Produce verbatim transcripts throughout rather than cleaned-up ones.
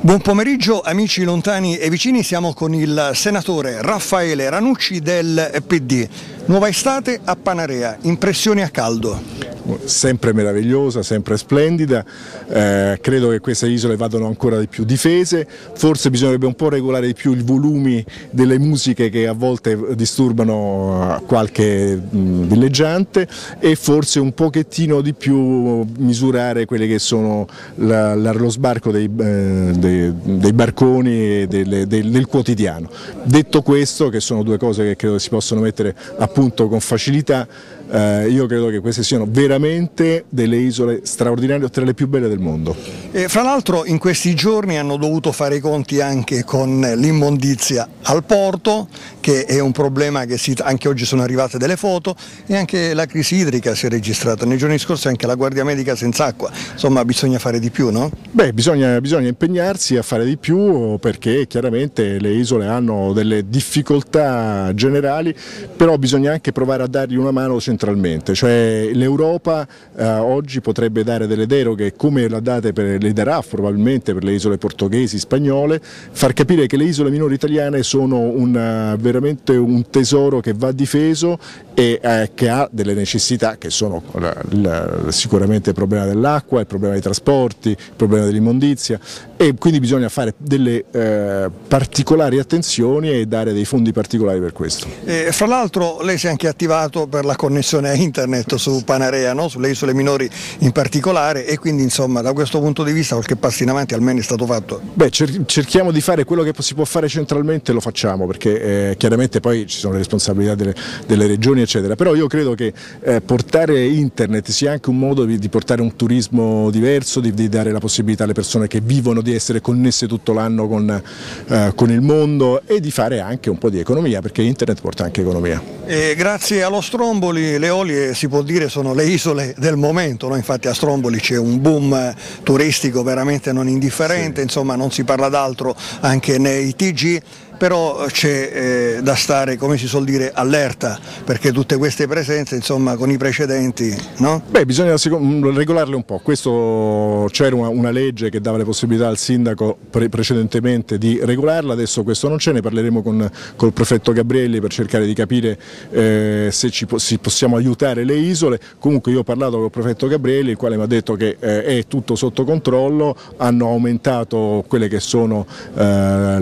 Buon pomeriggio amici lontani e vicini, siamo con il senatore Raffaele Ranucci del P D. Nuova estate a Panarea, impressioni a caldo. Sempre meravigliosa, sempre splendida, eh, credo che queste isole vadano ancora di più difese, forse bisognerebbe un po' regolare di più i volumi delle musiche che a volte disturbano qualche mh, villeggiante e forse un pochettino di più misurare quelli che sono la, la, lo sbarco dei, eh, dei, dei barconi e delle, del, del quotidiano. Detto questo, che sono due cose che credo si possono mettere a punto con facilità, Eh, io credo che queste siano veramente delle isole straordinarie, tra le più belle del mondo. E fra l'altro in questi giorni hanno dovuto fare i conti anche con l'immondizia al porto, che è un problema che si, anche oggi sono arrivate delle foto, e anche la crisi idrica si è registrata. Nei giorni scorsi anche la Guardia Medica senza acqua, insomma bisogna fare di più, no? Beh, bisogna, bisogna impegnarsi a fare di più, perché chiaramente le isole hanno delle difficoltà generali, però bisogna anche provare a dargli una mano centralmente, cioè l'Europa eh, oggi potrebbe dare delle deroghe come la date per, le darà probabilmente per le isole portoghesi, spagnole, far capire che le isole minori italiane sono una, veramente un tesoro che va difeso e eh, che ha delle necessità che sono la, la, sicuramente il problema dell'acqua, il problema dei trasporti, il problema dell'immondizia, e quindi bisogna fare delle eh, particolari attenzioni e dare dei fondi particolari per questo. E fra l'altro lei si è anche attivato per la connessione a internet su Panarea, no? Sulle isole minori in particolare, e quindi insomma da questo punto di vista qualche passo in avanti almeno è stato fatto. Beh, cer- cerchiamo di fare quello che si può fare centralmente, lo facciamo, perché eh, chiaramente poi ci sono le responsabilità delle, delle regioni eccetera, però io credo che eh, portare internet sia anche un modo di, di portare un turismo diverso, di, di dare la possibilità alle persone che vivono di essere connesse tutto l'anno con, eh, con il mondo, e di fare anche un po' di economia, perché internet porta anche economia. E grazie allo Stromboli le Eolie, si può dire, sono le isole del momento, no? Infatti a Stromboli c'è un boom turistico veramente non indifferente, sì. Insomma non si parla d'altro anche nei T G, però c'è eh, da stare, come si suol dire, allerta, perché tutte queste presenze, insomma, con i precedenti, no? Beh, bisogna regolarle un po'. Questo c'era una, una legge che dava le possibilità al sindaco pre precedentemente di regolarla, adesso questo non c'è, ne parleremo con col prefetto Gabrielli per cercare di capire eh, se ci po si possiamo aiutare le isole. Comunque io ho parlato con il prefetto Gabrielli, il quale mi ha detto che eh, è tutto sotto controllo, hanno aumentato quelle che sono eh,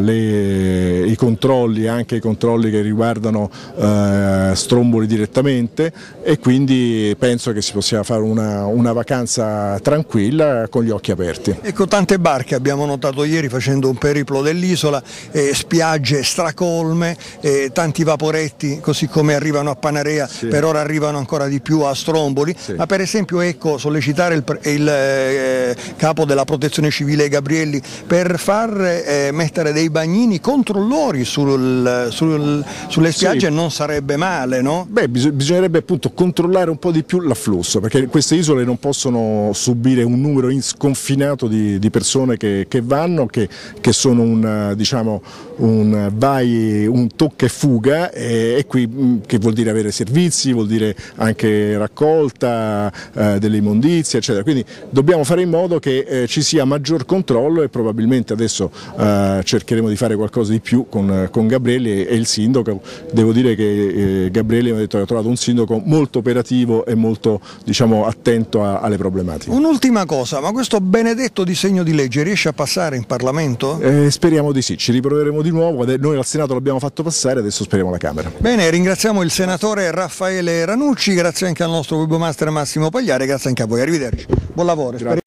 le i controlli, anche i controlli che riguardano eh, Stromboli direttamente, e quindi penso che si possa fare una, una vacanza tranquilla con gli occhi aperti. Ecco, tante barche abbiamo notato ieri facendo un periplo dell'isola, eh, spiagge stracolme, eh, tanti vaporetti, così come arrivano a Panarea, sì. Per ora arrivano ancora di più a Stromboli, sì. Ma per esempio ecco, sollecitare il, il eh, capo della protezione civile Gabrielli per far eh, mettere dei bagnini controllori Sul, sul, sulle spiagge, sì. Non sarebbe male, no? Beh, bis bisognerebbe appunto controllare un po' di più l'afflusso, perché queste isole non possono subire un numero sconfinato di, di persone che, che vanno, che, che sono un, diciamo, un vai, un tocca e fuga, e, e qui che vuol dire avere servizi, vuol dire anche raccolta eh, delle immondizie, eccetera. Quindi dobbiamo fare in modo che eh, ci sia maggior controllo, e probabilmente adesso eh, cercheremo di fare qualcosa di più con, con Gabrielli e il sindaco. Devo dire che eh, Gabrielli mi ha detto che ha trovato un sindaco molto operativo e molto, diciamo, attento a, alle problematiche. Un'ultima cosa, ma questo benedetto disegno di legge riesce a passare in Parlamento? Eh, speriamo di sì, ci riproveremo di nuovo, noi al Senato l'abbiamo fatto passare, adesso speriamo alla Camera. Bene, ringraziamo il senatore Raffaele Ranucci, grazie anche al nostro webmaster Massimo Pagliare, grazie anche a voi, arrivederci, buon lavoro. Speriamo